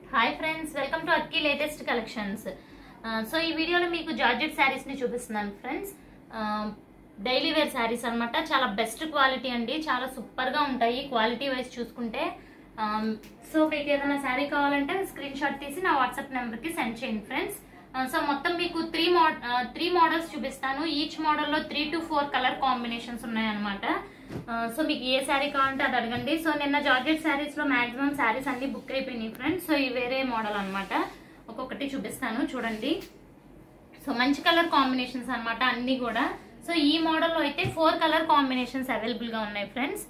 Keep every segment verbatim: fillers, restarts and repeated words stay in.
Hi friends, welcome to Akki latest collections. So ఈ వీడియోలో మీకు జార్జెట్ శారీస్ ని చూపిస్తున్నాను ఫ్రెండ్స్. డైలీ వేర్ శారీస్ అన్నమాట. చాలా బెస్ట్ క్వాలిటీ అండి, చాలా సూపర్ గా ఉంటాయి క్వాలిటీ వైజ్ చూసుకుంటే. సో మీకు ఏదైనా శారీ కావాలంటే స్క్రీన్ షాట్ తీసి నా వాట్సాప్ నెంబర్ కి సెండ్ చేయండి ఫ్రెండ్స్. సో మొత్తం మీకు త్రీ మోడ త్రీ మోడల్స్ చూపిస్తాను. ఈచ్ మోడల్లో three two four colour combinations ఉన్నాయన్నమాట. సో మీకు ఏ శారీ కావాలంటే అది అడగండి. సో నిన్న జార్జెట్ శారీస్ లో మాక్సిమం శారీస్ అన్ని బుక్ అయిపోయినాయి ఫ్రెండ్స్. సో ఈ వేరే మోడల్ అనమాట, ఒక్కొక్కటి చూపిస్తాను చూడండి. సో మంచి కలర్ కాంబినేషన్స్ అనమాట అన్ని కూడా. సో ఈ మోడల్లో అయితే ఫోర్ కలర్ కాంబినేషన్స్ అవైలబుల్ గా ఉన్నాయి ఫ్రెండ్స్.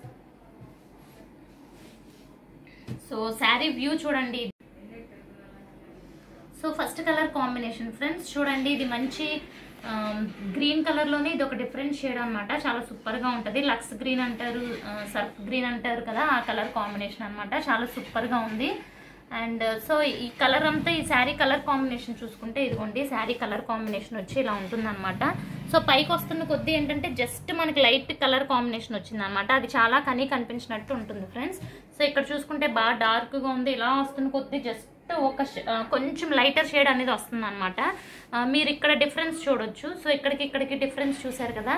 సో శారీ వ్యూ చూడండి. So first colour combination friends చూడండి, ఇది మంచి గ్రీన్ కలర్ లోనే ఇది ఒక డిఫరెంట్ షేడ్ అనమాట. చాలా సూపర్ గా ఉంటది. లక్స్ గ్రీన్ అంటారు, సర్ఫ్ గ్రీన్ అంటారు కదా, ఆ కలర్ కాంబినేషన్ అనమాట. చాలా సూపర్ గా ఉంది. అండ్ సో ఈ కలర్ అంతా, ఈ శారీ కలర్ కాంబినేషన్ చూసుకుంటే ఇదిగోండి, శారీ కలర్ కాంబినేషన్ వచ్చి ఇలా ఉంటుంది అనమాట. సో పైకి వస్తున్న కొద్దీ ఏంటంటే జస్ట్ మనకి లైట్ కలర్ కాంబినేషన్ వచ్చింది అనమాట. అది చాలా కనీ కనిపించినట్టు ఉంటుంది ఫ్రెండ్స్. సో ఇక్కడ చూసుకుంటే బాగా డార్క్ గా ఉంది. ఇలా వస్తున్న కొద్దీ జస్ట్ ఒక కొంచెం లైటర్ షేడ్ అనేది వస్తుంది అనమాట. మీరు ఇక్కడ డిఫరెన్స్ చూడొచ్చు. సో ఇక్కడికి ఇక్కడికి డిఫరెన్స్ చూసారు కదా.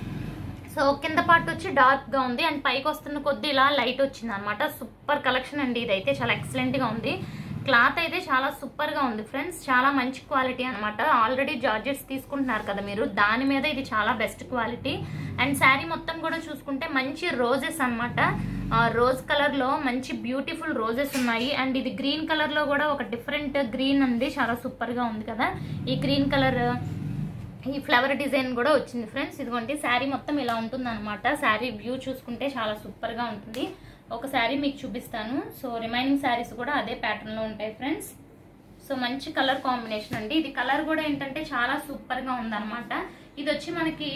సో కింద పార్ట్ వచ్చి డార్క్ గా ఉంది అండ్ పైకి వస్తున్న కొద్దీ ఇలా లైట్ వచ్చింది అనమాట. సూపర్ కలెక్షన్ అండి, ఇదైతే చాలా ఎక్సలెంట్ గా ఉంది. క్లాత్ అయితే చాలా సూపర్ గా ఉంది ఫ్రెండ్స్. చాలా మంచి క్వాలిటీ అనమాట. ఆల్రెడీ జార్జెట్స్ తీసుకుంటున్నారు కదా మీరు, దాని మీద ఇది చాలా బెస్ట్ క్వాలిటీ. అండ్ శారీ మొత్తం కూడా చూసుకుంటే మంచి రోజెస్ అనమాట. రోజ్ కలర్ లో మంచి బ్యూటిఫుల్ రోజెస్ ఉన్నాయి. అండ్ ఇది గ్రీన్ కలర్ లో కూడా ఒక డిఫరెంట్ గ్రీన్ ఉంది, చాలా సూపర్ గా ఉంది కదా. ఈ గ్రీన్ కలర్ ఈ ఫ్లవర్ డిజైన్ కూడా వచ్చింది ఫ్రెండ్స్. ఇదిగోండి శారీ మొత్తం ఇలా ఉంటుంది అనమాట. శారీ వ్యూ చూసుకుంటే చాలా సూపర్ గా ఉంటుంది. ఒక శారీ మీకు చూపిస్తాను. సో రిమైనింగ్ శారీస్ కూడా అదే ప్యాటర్న్ లో ఉంటాయి ఫ్రెండ్స్. సో మంచి కలర్ కాంబినేషన్ అండి. ఇది కలర్ కూడా ఏంటంటే చాలా సూపర్ గా ఉందన్నమాట. ఇది వచ్చి మనకి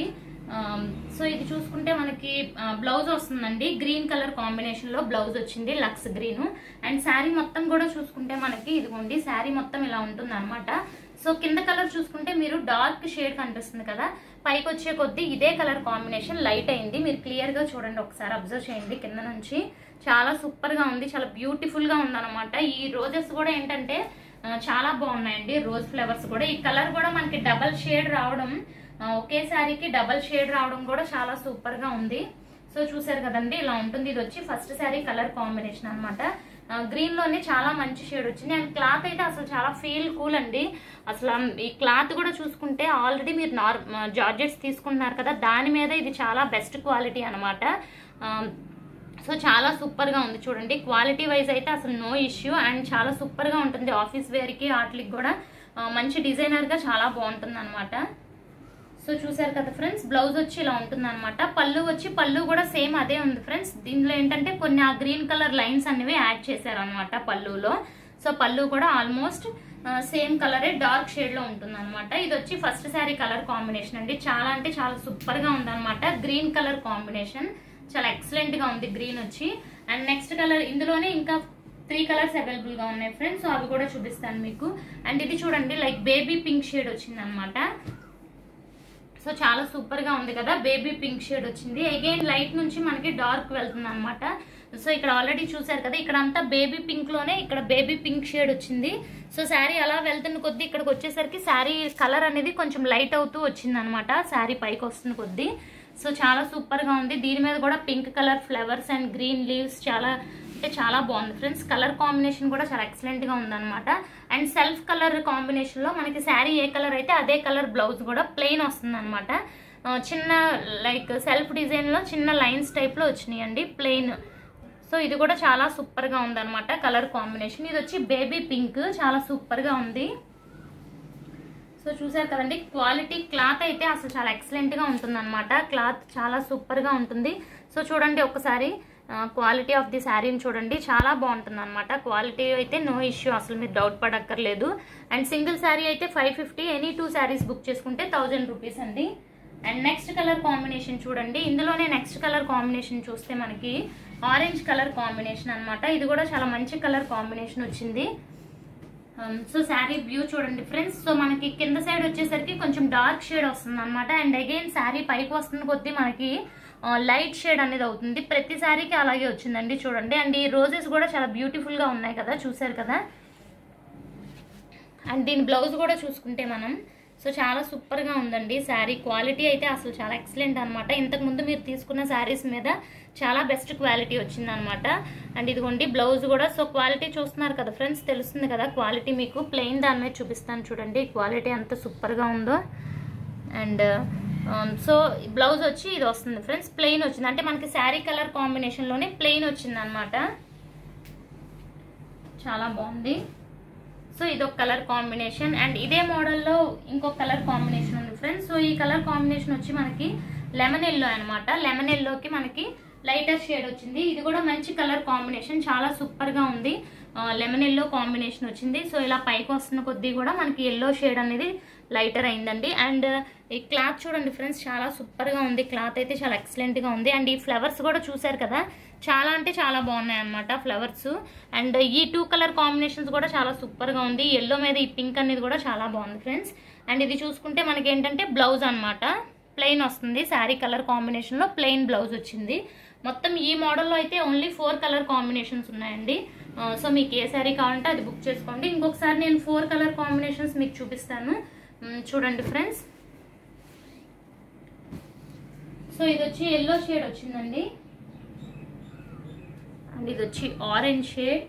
సో ఇది చూసుకుంటే మనకి బ్లౌజ్ వస్తుందండి. గ్రీన్ కలర్ కాంబినేషన్ లో బ్లౌజ్ వచ్చింది, లక్స్ గ్రీన్. అండ్ శారీ మొత్తం కూడా చూసుకుంటే మనకి ఇదిగోండి శారీ మొత్తం ఇలా ఉంటుంది అనమాట. సో కింద కలర్ చూసుకుంటే మీరు డార్క్ షేడ్ కనిపిస్తుంది కదా, పైకి వచ్చే కొద్దీ ఇదే కలర్ కాంబినేషన్ లైట్ అయింది. మీరు క్లియర్ గా చూడండి, ఒకసారి అబ్జర్వ్ చేయండి కింద నుంచి. చాలా సూపర్ గా ఉంది, చాలా బ్యూటిఫుల్ గా ఉంది అనమాట. ఈ రోజెస్ కూడా ఏంటంటే చాలా బాగున్నాయండి, రోజ్ ఫ్లవర్స్ కూడా. ఈ కలర్ కూడా మనకి డబల్ షేడ్ రావడం, ఒకే శారీకి డబల్ షేడ్ రావడం కూడా చాలా సూపర్ గా ఉంది. సో చూసారు కదండి, ఇలా ఉంటుంది. ఇది వచ్చి ఫస్ట్ శారీ కలర్ కాంబినేషన్ అనమాట. గ్రీన్ లోనే చాలా మంచి షేడ్ వచ్చింది. అండ్ క్లాత్ అయితే అసలు చాలా ఫీల్ కూల్ అండి. అసలు ఈ క్లాత్ కూడా చూసుకుంటే ఆల్రెడీ మీరు నార్ జార్జెట్స్ తీసుకుంటున్నారు కదా, దాని మీద ఇది చాలా బెస్ట్ క్వాలిటీ అనమాట. సో చాలా సూపర్ గా ఉంది చూడండి. క్వాలిటీ వైజ్ అయితే అసలు నో ఇష్యూ. అండ్ చాలా సూపర్ గా ఉంటుంది ఆఫీస్ వేర్ కి వాటికి కూడా. మంచి డిజైనర్ గా చాలా బాగుంటుంది అనమాట. సో చూసారు కదా ఫ్రెండ్స్, బ్లౌజ్ వచ్చి ఇలా ఉంటుంది అనమాట. పళ్ళు వచ్చి పళ్ళు కూడా సేమ్ అదే ఉంది ఫ్రెండ్స్. దీనిలో ఏంటంటే కొన్ని ఆ గ్రీన్ కలర్ లైన్స్ అనేవి యాడ్ చేశారు అనమాట పళ్ళులో. సో పళ్ళు కూడా ఆల్మోస్ట్ సేమ్ కలరే, డార్క్ షేడ్ లో ఉంటుంది అనమాట. ఇది వచ్చి ఫస్ట్ శారీ కలర్ కాంబినేషన్ అండి. చాలా అంటే చాలా సూపర్ గా ఉంది అనమాట. గ్రీన్ కలర్ కాంబినేషన్ చాలా ఎక్సలెంట్ గా ఉంది గ్రీన్ వచ్చి. అండ్ నెక్స్ట్ కలర్, ఇందులోనే ఇంకా త్రీ కలర్స్ అవైలబుల్ గా ఉన్నాయి ఫ్రెండ్స్. సో అవి కూడా చూపిస్తాను మీకు. అండ్ ఇది చూడండి, లైక్ బేబీ పింక్ షేడ్ వచ్చింది అనమాట. సో చాలా సూపర్ గా ఉంది కదా, బేబీ పింక్ షేడ్ వచ్చింది. అగైన్ లైట్ నుంచి మనకి డార్క్ వెళ్తుంది అనమాట. సో ఇక్కడ ఆల్రెడీ చూసారు కదా, ఇక్కడ అంతా బేబీ పింక్ లోనే ఇక్కడ బేబీ పింక్ షేడ్ వచ్చింది. సో శారీ అలా వెళ్తున్న కొద్దీ ఇక్కడికి వచ్చేసరికి శారీ కలర్ అనేది కొంచెం లైట్ అవుతూ వచ్చింది అనమాట, శారీ పైకి వస్తున్న కొద్దీ. సో చాలా సూపర్ గా ఉంది. దీని మీద కూడా pink colour flowers and green leaves చాలా అంటే చాలా బాగుంది ఫ్రెండ్స్. కలర్ కాంబినేషన్ కూడా చాలా ఎక్సలెంట్ గా ఉందన్నమాట. అండ్ సెల్ఫ్ కలర్ కాంబినేషన్ లో మనకి శారీ ఏ కలర్ అయితే అదే కలర్ బ్లౌజ్ కూడా ప్లెయిన్ వస్తుంది అనమాట. చిన్న లైక్ సెల్ఫ్ డిజైన్ లో చిన్న లైన్స్ టైప్ లో వచ్చినాయి అండి, ప్లెయిన్. సో ఇది కూడా చాలా సూపర్ గా ఉందన్నమాట కలర్ కాంబినేషన్. ఇది వచ్చి బేబీ పింక్, చాలా సూపర్ గా ఉంది. సో చూసారు కదండి, క్వాలిటీ క్లాత్ అయితే అసలు చాలా ఎక్సలెంట్ గా ఉంటుంది అనమాట. క్లాత్ చాలా సూపర్ గా ఉంటుంది. సో చూడండి ఒకసారి క్వాలిటీ ఆఫ్ ది శారీని చూడండి, చాలా బాగుంటుంది అనమాట. క్వాలిటీ అయితే నో ఇష్యూ, అసలు మీరు డౌట్ పడక్కర్లేదు. అండ్ సింగిల్ శారీ అయితే five fifty, any two saris book చేసుకుంటే థౌజండ్ రూపీస్ అండి. అండ్ నెక్స్ట్ కలర్ కాంబినేషన్ చూడండి. ఇందులోనే నెక్స్ట్ కలర్ కాంబినేషన్ చూస్తే మనకి ఆరెంజ్ కలర్ కాంబినేషన్ అనమాట. ఇది కూడా చాలా మంచి కలర్ కాంబినేషన్ వచ్చింది. సో శారీ వ్యూ చూడండి ఫ్రెండ్స్. సో మనకి కింద సైడ్ వచ్చేసరికి కొంచెం డార్క్ షేడ్ వస్తుంది అనమాట. అండ్ అగైన్ శారీ పైకి వస్తున్న కొద్దీ మనకి లైట్ షేడ్ అనేది అవుతుంది. ప్రతి శారీకి అలాగే వచ్చిందండి చూడండి. అండ్ ఈ రోజెస్ కూడా చాలా బ్యూటిఫుల్ గా ఉన్నాయి కదా, చూసారు కదా. అండ్ దీని బ్లౌజ్ కూడా చూసుకుంటే మనం సో చాలా సూపర్గా ఉందండి శారీ. క్వాలిటీ అయితే అసలు చాలా ఎక్సలెంట్ అనమాట. ఇంతకుముందు మీరు తీసుకున్న శారీస్ మీద చాలా బెస్ట్ క్వాలిటీ వచ్చిందనమాట. అండ్ ఇదిగోండి బ్లౌజ్ కూడా. సో క్వాలిటీ చూస్తున్నారు కదా ఫ్రెండ్స్, తెలుస్తుంది కదా క్వాలిటీ మీకు. ప్లెయిన్ దాని మీద చూపిస్తాను చూడండి క్వాలిటీ ఎంత సూపర్గా ఉందో. అండ్ సో బ్లౌజ్ వచ్చి ఇది వస్తుంది ఫ్రెండ్స్, ప్లెయిన్ వచ్చింది. అంటే మనకి శారీ కలర్ కాంబినేషన్లోనే ప్లెయిన్ వచ్చింది అనమాట. చాలా బాగుంది. సో ఇదొక కలర్ కాంబినేషన్. అండ్ ఇదే మోడల్లో ఇంకొక కలర్ కాంబినేషన్ ఉంది ఫ్రెండ్స్. సో ఈ కలర్ కాంబినేషన్ వచ్చి మనకి లెమన్ ఎల్లో అనమాట. లెమన్ ఎల్లోకి మనకి లైటర్ షేడ్ వచ్చింది. ఇది కూడా మంచి కలర్ కాంబినేషన్, చాలా సూపర్గా ఉంది. లెమన్ ఎల్లో కాంబినేషన్ వచ్చింది. సో ఇలా పైకి వస్తున్న కొద్దీ కూడా మనకి ఎల్లో షేడ్ అనేది లైటర్ అయిందండి. అండ్ ఈ క్లాత్ చూడండి ఫ్రెండ్స్, చాలా సూపర్గా ఉంది. క్లాత్ అయితే చాలా ఎక్సలెంట్గా ఉంది. అండ్ ఈ ఫ్లవర్స్ కూడా చూసారు కదా, చాలా అంటే చాలా బాగున్నాయి అనమాట ఫ్లవర్స్. అండ్ ఈ టూ కలర్ కాంబినేషన్స్ కూడా చాలా సూపర్గా ఉంది. ఎల్లో మీద ఈ పింక్ అనేది కూడా చాలా బాగుంది ఫ్రెండ్స్. అండ్ ఇది చూసుకుంటే మనకి ఏంటంటే బ్లౌజ్ అనమాట, ప్లెయిన్ వస్తుంది. శారీ కలర్ కాంబినేషన్లో ప్లెయిన్ బ్లౌజ్ వచ్చింది. మొత్తం ఈ మోడల్లో అయితే ఓన్లీ ఫోర్ కలర్ కాంబినేషన్స్ ఉన్నాయండి. సో మీకు ఏ శారీ కావాలంటే అది బుక్ చేసుకోండి. ఇంకొకసారి నేను ఫోర్ కలర్ కాంబినేషన్స్ మీకు చూపిస్తాను చూడండి ఫ్రెండ్స్. సో ఇది వచ్చి ఎల్లో షేడ్ వచ్చిందండి. అండ్ ఇది వచ్చి ఆరెంజ్ షేడ్.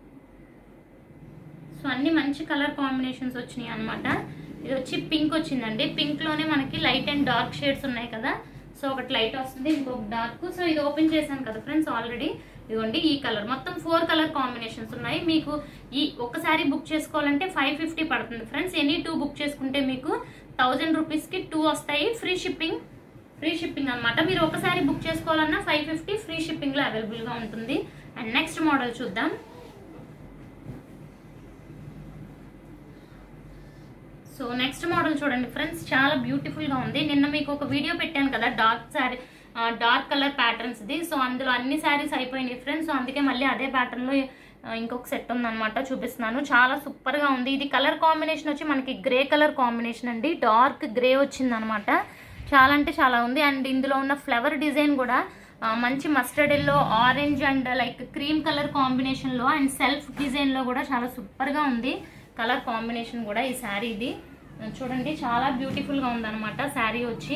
సో అన్ని మంచి కలర్ కాంబినేషన్స్ వచ్చినాయి అనమాట. ఇది వచ్చి పింక్ వచ్చిందండి. పింక్లోనే మనకి లైట్ అండ్ డార్క్ షేడ్స్ ఉన్నాయి కదా. సో ఒకటి లైట్ వస్తుంది, ఇంకొక డార్క్. సో ఇది ఓపెన్ చేశాను కదా ఫ్రెండ్స్ ఆల్రెడీ. ఇదిగోండి ఈ కలర్. మొత్తం ఫోర్ కలర్ కాంబినేషన్స్ ఉన్నాయి. మీకు ఈ ఒక్కసారి బుక్ చేసుకోవాలంటే ఫైవ్ ఫిఫ్టీ పడుతుంది ఫ్రెండ్స్. ఎనీ టూ బుక్ చేసుకుంటే మీకు థౌజండ్ రూపీస్కి టూ వస్తాయి. ఫ్రీ షిప్పింగ్ ఫ్రీ షిప్పింగ్ అనమాట. మీరు ఒకసారి బుక్ చేసుకోవాలన్నా ఫైవ్ ఫిఫ్టీ ఫ్రీ షిప్పింగ్లో అవైలబుల్గా ఉంటుంది. అండ్ నెక్స్ట్ మోడల్ చూద్దాం. సో నెక్స్ట్ మోడల్ చూడండి ఫ్రెండ్స్, చాలా బ్యూటిఫుల్గా ఉంది. నిన్న మీకు ఒక వీడియో పెట్టాను కదా డార్క్ శారీ, డార్క్ కలర్ ప్యాటర్న్స్ది. సో అందులో అన్ని శారీస్ అయిపోయినాయి ఫ్రెండ్స్. సో అందుకే మళ్ళీ అదే ప్యాటర్న్లో ఇంకొక సెట్ ఉందన్నమాట, చూపిస్తున్నాను. చాలా సూపర్గా ఉంది. ఇది కలర్ కాంబినేషన్ వచ్చి మనకి గ్రే కలర్ కాంబినేషన్ అండి. డార్క్ గ్రే వచ్చింది అనమాట. చాలా అంటే చాలా ఉంది. అండ్ ఇందులో ఉన్న ఫ్లవర్ డిజైన్ కూడా మంచి mustard yellow, orange and like cream colour కాంబినేషన్లో అండ్ సెల్ఫ్ డిజైన్లో కూడా చాలా సూపర్గా ఉంది కలర్ కాంబినేషన్ కూడా. ఈ శారీ ఇది చూడండి చాలా బ్యూటిఫుల్గా ఉందన్నమాట. శారీ వచ్చి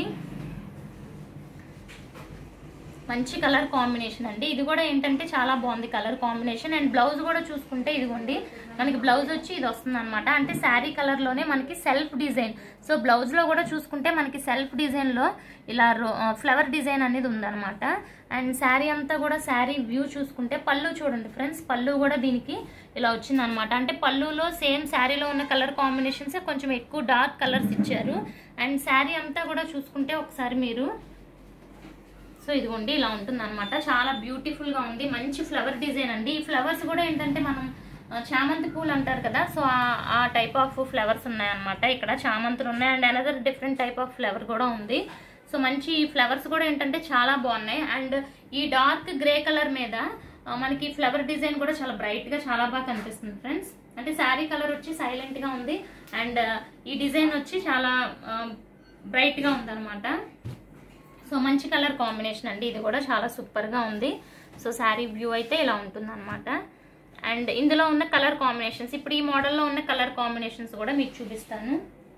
మంచి కలర్ కాంబినేషన్ అండి. ఇది కూడా ఏంటంటే చాలా బాగుంది కలర్ కాంబినేషన్. అండ్ బ్లౌజ్ కూడా చూసుకుంటే ఇదిగోండి మనకి బ్లౌజ్ వచ్చి ఇది వస్తుంది అనమాట. అంటే శారీ కలర్లోనే మనకి సెల్ఫ్ డిజైన్. సో బ్లౌజ్లో కూడా చూసుకుంటే మనకి సెల్ఫ్ డిజైన్లో ఇలా ఫ్లవర్ డిజైన్ అనేది ఉందన్నమాట. అండ్ శారీ అంతా కూడా శారీ వ్యూ చూసుకుంటే పళ్ళు చూడండి ఫ్రెండ్స్, పళ్ళు కూడా దీనికి ఇలా వచ్చింది అనమాట. అంటే పళ్ళులో సేమ్ శారీలో ఉన్న కలర్ కాంబినేషన్స్ కొంచెం ఎక్కువ డార్క్ కలర్స్ ఇచ్చారు. అండ్ శారీ అంతా కూడా చూసుకుంటే ఒకసారి మీరు సో ఇదిగోండి ఇలా ఉంటుంది అనమాట. చాలా బ్యూటిఫుల్గా ఉంది. మంచి ఫ్లవర్ డిజైన్ అండి. ఈ ఫ్లవర్స్ కూడా ఏంటంటే మనం చామంతి పూలు అంటారు కదా, సో ఆ టైప్ ఆఫ్ ఫ్లవర్స్ ఉన్నాయన్నమాట. ఇక్కడ చామంతులు ఉన్నాయి. And another different type of flower కూడా ఉంది. సో మంచి ఫ్లవర్స్ కూడా ఏంటంటే చాలా బాగున్నాయి. అండ్ ఈ డార్క్ గ్రే కలర్ మీద మనకి ఫ్లవర్ డిజైన్ కూడా చాలా బ్రైట్గా చాలా బాగా కనిపిస్తుంది ఫ్రెండ్స్. అంటే శారీ కలర్ వచ్చి సైలెంట్గా ఉంది. అండ్ ఈ డిజైన్ వచ్చి చాలా బ్రైట్గా ఉందన్నమాట. సో మంచి కలర్ కాంబినేషన్ అండి. ఇది కూడా చాలా సూపర్గా ఉంది. సో శారీ వ్యూ అయితే ఇలా ఉంటుంది అనమాట. అండ్ ఇందులో ఉన్న కలర్ కాంబినేషన్స్, ఇప్పుడు ఈ మోడల్లో ఉన్న కలర్ కాంబినేషన్స్ కూడా మీకు చూపిస్తాను.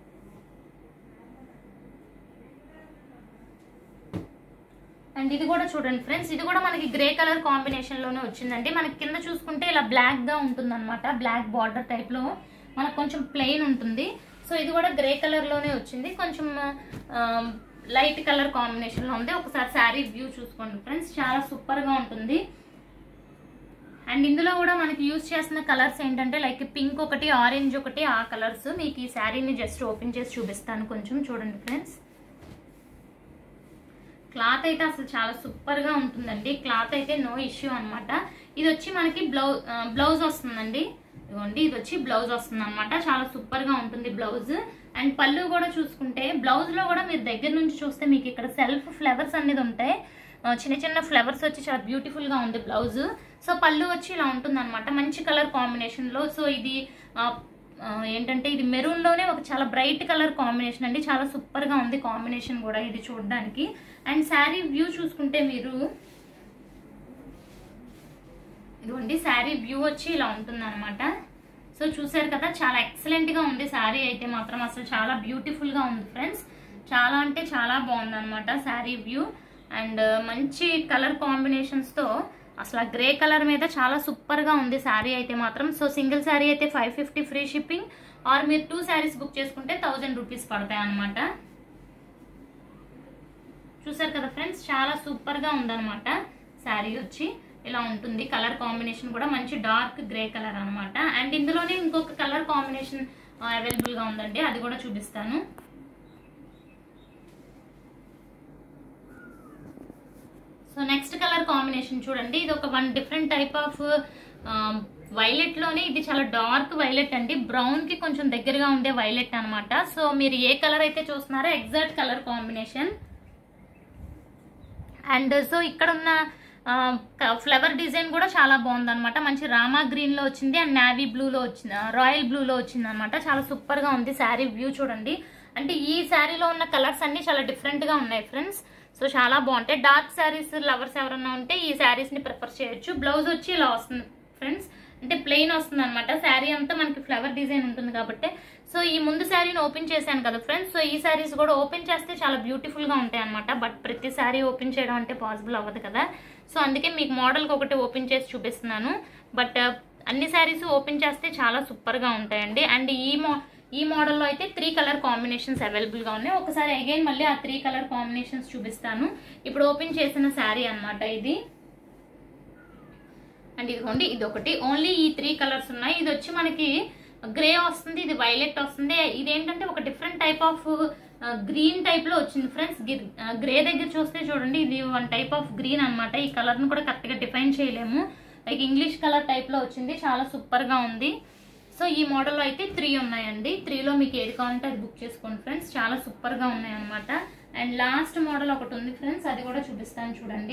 అండ్ ఇది కూడా చూడండి ఫ్రెండ్స్, ఇది కూడా మనకి గ్రే కలర్ కాంబినేషన్లోనే వచ్చిందండి. మనకి కింద చూసుకుంటే ఇలా బ్లాక్గా ఉంటుంది అనమాట. బ్లాక్ బార్డర్ టైప్లో మనకు కొంచెం ప్లెయిన్ ఉంటుంది. సో ఇది కూడా గ్రే కలర్లోనే వచ్చింది. కొంచెం లైట్ కలర్ కాంబినేషన్లో ఉంది. ఒకసారి శారీ వ్యూ చూసుకోండి ఫ్రెండ్స్, చాలా సూపర్గా ఉంటుంది. అండ్ ఇందులో కూడా మనకి యూజ్ చేసిన కలర్స్ ఏంటంటే లైక్ పింక్ ఒకటి, ఆరెంజ్ ఒకటి, ఆ కలర్స్. మీకు ఈ శారీని జస్ట్ ఓపెన్ చేసి చూపిస్తాను కొంచెం చూడండి ఫ్రెండ్స్. క్లాత్ అయితే అసలు చాలా సూపర్గా ఉంటుందండి. క్లాత్ అయితే నో ఇష్యూ అనమాట. ఇది వచ్చి మనకి బ్లౌజ్ బ్లౌజ్ వస్తుందండి. ఇదిగోండి ఇది వచ్చి బ్లౌజ్ వస్తుంది అనమాట. చాలా సూపర్గా ఉంటుంది బ్లౌజ్. అండ్ పళ్ళు కూడా చూసుకుంటే బ్లౌజ్లో కూడా మీరు దగ్గర నుంచి చూస్తే మీకు ఇక్కడ సెల్ఫ్ ఫ్లవర్స్ అనేది ఉంటాయి. చిన్న చిన్న ఫ్లవర్స్ వచ్చి చాలా బ్యూటిఫుల్గా ఉంది బ్లౌజ్. సో పళ్ళు వచ్చి ఇలా ఉంటుంది అనమాట, మంచి కలర్ కాంబినేషన్లో. సో ఇది ఏంటంటే ఇది మెరూన్లోనే ఒక చాలా బ్రైట్ కలర్ కాంబినేషన్ అండి. చాలా సూపర్గా ఉంది కాంబినేషన్ కూడా ఇది చూడడానికి. అండ్ శారీ వ్యూ చూసుకుంటే మీరు ఇదిగోండి శారీ వ్యూ వచ్చి ఇలా ఉంటుంది అనమాట. సో చూసారు కదా, చాలా ఎక్సలెంట్ గా ఉంది శారీ అయితే మాత్రం. అసలు చాలా బ్యూటిఫుల్ గా ఉంది ఫ్రెండ్స్. చాలా అంటే చాలా బాగుంది అనమాట శారీ వ్యూ. అండ్ మంచి కలర్ కాంబినేషన్స్ తో అసలు గ్రే కలర్ మీద చాలా సూపర్ గా ఉంది శారీ అయితే మాత్రం. సో సింగిల్ శారీ అయితే five fifty free shipping, or మీరు టూ శారీస్ బుక్ చేసుకుంటే థౌజండ్ రూపీస్ పడతాయి అనమాట. చూసారు కదా ఫ్రెండ్స్, చాలా సూపర్ గా ఉందన్నమాట శారీ వచ్చి. ఇలా ఉంటుంది కలర్ కాంబినేషన్ కూడా మంచి డార్క్ గ్రే కలర్ అనమాట. అండ్ ఇందులోనే ఇంకొక కలర్ కాంబినేషన్ అవైలబుల్ గా ఉందండి, అది కూడా చూపిస్తాను. సో నెక్స్ట్ కలర్ కాంబినేషన్ చూడండి, ఇది ఒక one different type of violet లోనే ఇది చాలా డార్క్ వైలెట్ అండి. బ్రౌన్ కి కొంచెం దగ్గరగా ఉండే వైలెట్ అనమాట. సో మీరు ఏ కలర్ అయితే చూస్తున్నారో exact colour combination. And so ఇక్కడ ఉన్న ఫ్లవర్ డిజైన్ కూడా చాలా బాగుంది అనమాట. మంచి రామా గ్రీన్ లో వచ్చింది అండ్ నావీ బ్లూ లో వచ్చింది, రాయల్ బ్లూ లో వచ్చింది అనమాట. చాలా సూపర్ గా ఉంది శారీ వ్యూ చూడండి. అంటే ఈ శారీలో ఉన్న కలర్స్ అన్ని చాలా డిఫరెంట్ గా ఉన్నాయి ఫ్రెండ్స్. సో చాలా బాగుంటాయి. డార్క్ శారీస్ లవర్స్ ఎవరన్నా ఉంటే ఈ శారీస్ ని ప్రిఫర్ చేయొచ్చు. బ్లౌజ్ వచ్చి ఇలా వస్తుంది ఫ్రెండ్స్, అంటే ప్లెయిన్ వస్తుంది అనమాట. శారీ అంతా మనకి ఫ్లవర్ డిజైన్ ఉంటుంది కాబట్టి. సో ఈ ముందు శారీని ఓపెన్ చేశాను కదా ఫ్రెండ్స్, సో ఈ శారీస్ కూడా ఓపెన్ చేస్తే చాలా బ్యూటిఫుల్ గా ఉంటాయి అనమాట. బట్ ప్రతి శారీ ఓపెన్ చేయడం అంటే పాసిబుల్ అవ్వదు కదా. సో అందుకే మీకు మోడల్కి ఒకటి ఓపెన్ చేసి చూపిస్తున్నాను. బట్ అన్ని శారీస్ ఓపెన్ చేస్తే చాలా సూపర్ గా ఉంటాయండి. అండ్ ఈ మో ఈ మోడల్లో అయితే త్రీ కలర్ కాంబినేషన్స్ అవైలబుల్ గా ఉన్నాయి. ఒకసారి అగైన్ మళ్ళీ ఆ త్రీ కలర్ కాంబినేషన్స్ చూపిస్తాను. ఇప్పుడు ఓపెన్ చేసిన శారీ అనమాట ఇది. అండ్ ఇదిగోండి, ఇది ఒకటి. ఓన్లీ ఈ త్రీ కలర్స్ ఉన్నాయి. ఇది వచ్చి మనకి గ్రే వస్తుంది, ఇది వైలెట్ వస్తుంది. ఇదేంటంటే ఒక different type of green type లో వచ్చింది ఫ్రెండ్స్. గ్రే దగ్గర చూస్తే చూడండి, ఇది వన్ టైప్ ఆఫ్ గ్రీన్ అనమాట. ఈ కలర్ ను కూడా కరెక్ట్ గా డిఫైన్ చేయలేము. లైక్ ఇంగ్లీష్ కలర్ టైప్ లో వచ్చింది, చాలా సూపర్ గా ఉంది. సో ఈ మోడల్లో అయితే త్రీ ఉన్నాయండి. త్రీలో మీకు ఏది కావాలంటే అది బుక్ చేసుకోండి ఫ్రెండ్స్. చాలా సూపర్ గా ఉన్నాయి అనమాట. అండ్ లాస్ట్ మోడల్ ఒకటి ఉంది ఫ్రెండ్స్, అది కూడా చూపిస్తాను చూడండి.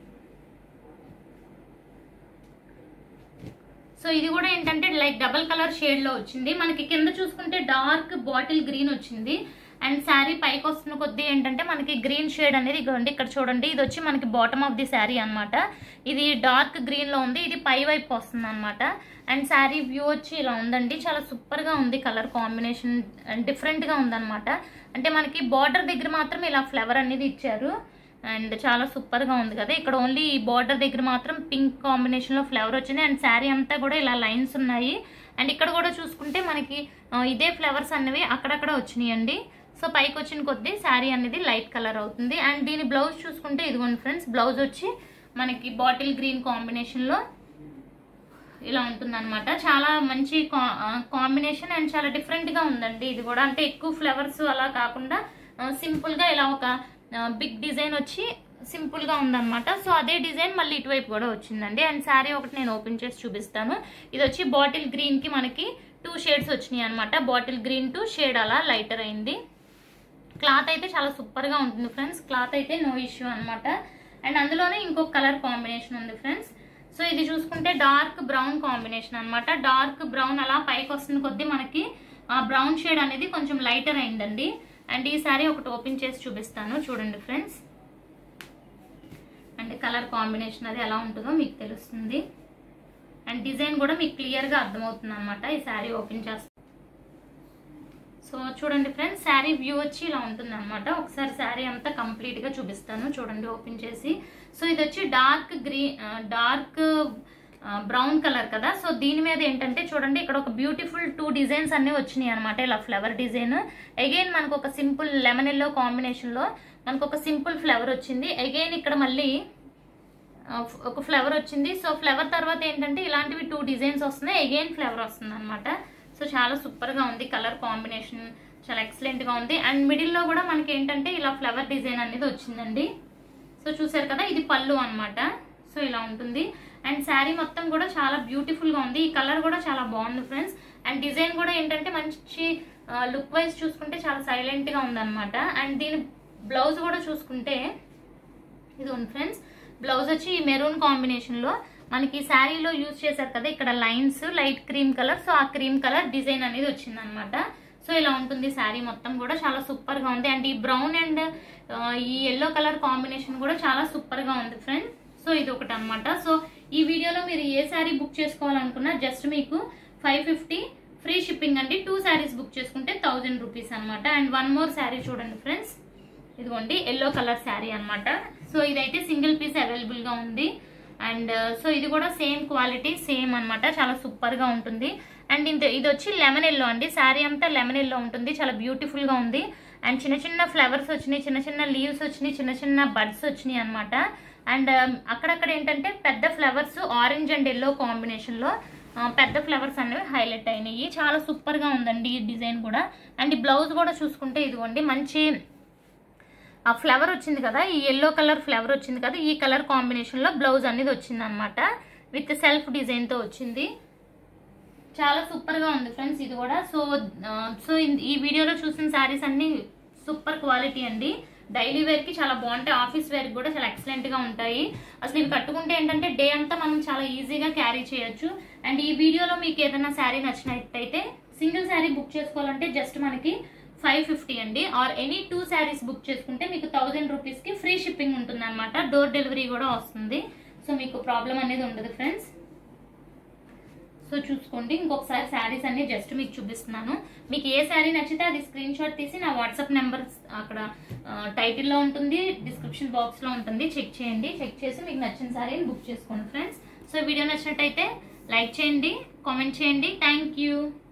సో ఇది కూడా ఏంటంటే లైక్ డబల్ కలర్ షేడ్ లో వచ్చింది. మనకి కింద చూసుకుంటే డార్క్ బాటిల్ గ్రీన్ వచ్చింది. అండ్ శారీ పైకి వస్తున్న కొద్దీ ఏంటంటే మనకి గ్రీన్ షేడ్ అనేది ఇగోండి ఇక్కడ చూడండి. ఇది వచ్చి మనకి బాటమ్ ఆఫ్ ది శారీ అనమాట. ఇది డార్క్ గ్రీన్ లో ఉంది, ఇది పై వైపు వస్తుంది అనమాట. అండ్ శారీ వ్యూ వచ్చి ఇలా ఉందండి. చాలా సూపర్ గా ఉంది కలర్ కాంబినేషన్, డిఫరెంట్ గా ఉందన్నమాట. అంటే మనకి బార్డర్ దగ్గర మాత్రం ఇలా ఫ్లవర్ అనేది ఇచ్చారు. అండ్ చాలా సూపర్ గా ఉంది కదా. ఇక్కడ ఓన్లీ ఈ బార్డర్ దగ్గర మాత్రం పింక్ కాంబినేషన్ లో ఫ్లవర్ వచ్చింది. అండ్ శారీ అంతా కూడా ఇలా లైన్స్ ఉన్నాయి. అండ్ ఇక్కడ కూడా చూసుకుంటే మనకి ఇదే ఫ్లవర్స్ అనేవి అక్కడక్కడ వచ్చినాయి అండి. సో పైకి వచ్చిన కొద్దీ శారీ అనేది లైట్ కలర్ అవుతుంది. అండ్ దీని బ్లౌజ్ చూసుకుంటే ఇదిగోండి ఫ్రెండ్స్, బ్లౌజ్ వచ్చి మనకి బాటిల్ గ్రీన్ కాంబినేషన్ లో ఇలా ఉంటుంది అనమాట. చాలా మంచి కాంబినేషన్ అండ్ చాలా డిఫరెంట్ గా ఉందండి ఇది కూడా. అంటే ఎక్కువ ఫ్లవర్స్ అలా కాకుండా సింపుల్ గా ఇలా ఒక బిగ్ డిజైన్ వచ్చి సింపుల్ గా ఉందన్నమాట. సో అదే డిజైన్ మళ్ళీ ఇటువైపు కూడా వచ్చిందండి. అండ్ శారీ ఒకటి నేను ఓపెన్ చేసి చూపిస్తాను. ఇది వచ్చి బాటిల్ గ్రీన్ కి మనకి టూ షేడ్స్ వచ్చినాయి అనమాట. బాటిల్ గ్రీన్ టు షేడ్ అలా లైటర్ అయింది. క్లాత్ అయితే చాలా సూపర్ గా ఉంటుంది ఫ్రెండ్స్. క్లాత్ అయితే నో ఇష్యూ అనమాట. అండ్ అందులోనే ఇంకొక కలర్ కాంబినేషన్ ఉంది ఫ్రెండ్స్. సో ఇది చూసుకుంటే డార్క్ బ్రౌన్ కాంబినేషన్ అనమాట. డార్క్ బ్రౌన్ అలా పైకి వస్తున్న కొద్దీ మనకి ఆ బ్రౌన్ షేడ్ అనేది కొంచెం లైటర్ అయిందండి. అండ్ ఈ సారీ ఒకటి ఓపెన్ చేసి చూపిస్తాను చూడండి ఫ్రెండ్స్. అండ్ కలర్ కాంబినేషన్ అది ఎలా ఉంటుందో మీకు తెలుస్తుంది. అండ్ డిజైన్ కూడా మీకు క్లియర్ గా అర్థమవుతుంది అనమాట ఈ శారీ ఓపెన్ చేస్తే. సో చూడండి ఫ్రెండ్స్, శారీ వ్యూ వచ్చి ఇలా ఉంటుంది అనమాట. ఒకసారి శారీ అంతా కంప్లీట్ గా చూపిస్తాను చూడండి ఓపెన్ చేసి. సో ఇది వచ్చి dark green dark brown colour కదా. సో దీని మీద ఏంటంటే చూడండి ఇక్కడ ఒక బ్యూటిఫుల్ టూ డిజైన్స్ అన్ని వచ్చినాయి అనమాట. ఇలా ఫ్లవర్ డిజైన్, అగైన్ మనకు ఒక సింపుల్ లెమన్ ఎల్లో కాంబినేషన్ లో మనకు ఒక సింపుల్ ఫ్లవర్ వచ్చింది. అగైన్ ఇక్కడ మళ్ళీ ఒక ఫ్లవర్ వచ్చింది. సో ఫ్లవర్ తర్వాత ఏంటంటే ఇలాంటివి టూ డిజైన్స్ వస్తున్నాయి, అగైన్ ఫ్లవర్ వస్తుంది అనమాట. సో చాలా సూపర్ గా ఉంది కలర్ కాంబినేషన్, చాలా ఎక్సలెంట్ గా ఉంది. అండ్ మిడిల్ లో కూడా మనకి ఏంటంటే ఇలా ఫ్లవర్ డిజైన్ అనేది వచ్చిందండి. సో చూసారు కదా, ఇది పళ్ళు అనమాట. సో ఇలా ఉంటుంది. అండ్ శారీ మొత్తం కూడా చాలా బ్యూటిఫుల్ గా ఉంది. ఈ కలర్ కూడా చాలా బాగుంది ఫ్రెండ్స్. అండ్ డిజైన్ కూడా ఏంటంటే మంచి లుక్ వైజ్ చూసుకుంటే చాలా సైలెంట్ గా ఉంది అనమాట. అండ్ దీని బ్లౌజ్ కూడా చూసుకుంటే ఇది ఉంది ఫ్రెండ్స్. బ్లౌజ్ వచ్చి మెరూన్ కాంబినేషన్ లో మనకి శారీలో యూజ్ చేశారు కదా ఇక్కడ lines light cream colour. So ఆ క్రీమ్ కలర్ డిజైన్ అనేది వచ్చింది అనమాట. సో ఇలా ఉంటుంది శారీ మొత్తం కూడా చాలా సూపర్ గా ఉంది. అండ్ ఈ బ్రౌన్ అండ్ ఈ ఎల్లో కలర్ కాంబినేషన్ కూడా చాలా సూపర్ గా ఉంది ఫ్రెండ్స్. సో ఇది ఒకటి అనమాట. సో ఈ వీడియోలో మీరు ఏ శారీ బుక్ చేసుకోవాలనుకున్నా జస్ట్ మీకు ఫైవ్ ఫిఫ్టీ ఫ్రీ షిప్పింగ్ అండి. టూ శారీస్ బుక్ చేసుకుంటే థౌజండ్ రూపీస్ అనమాట. అండ్ వన్ మోర్ శారీ చూడండి ఫ్రెండ్స్, ఇదిగోండి ఎల్లో కలర్ శారీ అనమాట. సో ఇదైతే సింగిల్ పీస్ అవైలబుల్గా ఉంది. అండ్ సో ఇది కూడా సేమ్ క్వాలిటీ సేమ్ అనమాట, చాలా సూపర్గా ఉంటుంది. అండ్ ఇంత ఇది వచ్చి లెమన్ ఎల్లో అండి, శారీ అంతా లెమన్ ఎల్లో ఉంటుంది, చాలా బ్యూటిఫుల్గా ఉంది. అండ్ చిన్న చిన్న ఫ్లవర్స్ వచ్చినాయి, చిన్న చిన్న లీవ్స్ వచ్చినాయి, చిన్న చిన్న బడ్స్ వచ్చినాయి అనమాట. అండ్ అక్కడక్కడ ఏంటంటే పెద్ద ఫ్లవర్స్ ఆరెంజ్ అండ్ ఎల్లో కాంబినేషన్లో పెద్ద ఫ్లవర్స్ అనేవి హైలైట్ అయినాయి. చాలా సూపర్గా ఉందండి ఈ డిజైన్ కూడా. అండ్ ఈ బ్లౌజ్ కూడా చూసుకుంటే ఇదిగోండి మంచి ఆ ఫ్లవర్ వచ్చింది కదా, ఈ ఎల్లో కలర్ ఫ్లవర్ వచ్చింది కదా, ఈ కలర్ కాంబినేషన్లో బ్లౌజ్ అనేది వచ్చింది అనమాట. విత్ సెల్ఫ్ డిజైన్తో వచ్చింది. చాలా సూపర్గా ఉంది ఫ్రెండ్స్ ఇది కూడా. సో సో ఈ వీడియోలో చూసిన శారీస్ అన్ని సూపర్ క్వాలిటీ అండి. డైలీ వేర్కి చాలా బాగుంటాయి, ఆఫీస్ వేర్కి కూడా చాలా ఎక్సలెంట్గా ఉంటాయి. అసలు ఇవి కట్టుకుంటే ఏంటంటే డే అంతా మనం చాలా ఈజీగా క్యారీ చేయొచ్చు. అండ్ ఈ వీడియోలో మీకు ఏదైనా శారీ నచ్చినట్టయితే సింగిల్ శారీ బుక్ చేసుకోవాలంటే జస్ట్ మనకి ఫైవ్ ఫిఫ్టీ అండి. Or any two saris book చేసుకుంటే మీకు థౌజండ్ రూపీస్కి ఫ్రీ షిప్పింగ్ ఉంటుంది అనమాట. డోర్ డెలివరీ కూడా వస్తుంది. సో మీకు ప్రాబ్లం అనేది ఉండదు ఫ్రెండ్స్. సో చూసుకోండి, ఇంకొకసారి శారీస్ అన్ని జస్ట్ మీకు చూపిస్తున్నాను. మీకు ఏ శారీ నచ్చితే అది స్క్రీన్ షాట్ తీసి నా వాట్సాప్ నెంబర్ అక్కడ టైటిల్లో ఉంటుంది, డిస్క్రిప్షన్ బాక్స్లో ఉంటుంది, చెక్ చేయండి. చెక్ చేసి మీకు నచ్చిన శారీని బుక్ చేసుకోండి ఫ్రెండ్స్. సో వీడియో నచ్చినట్టయితే లైక్ చేయండి, కామెంట్ చేయండి. Thank you.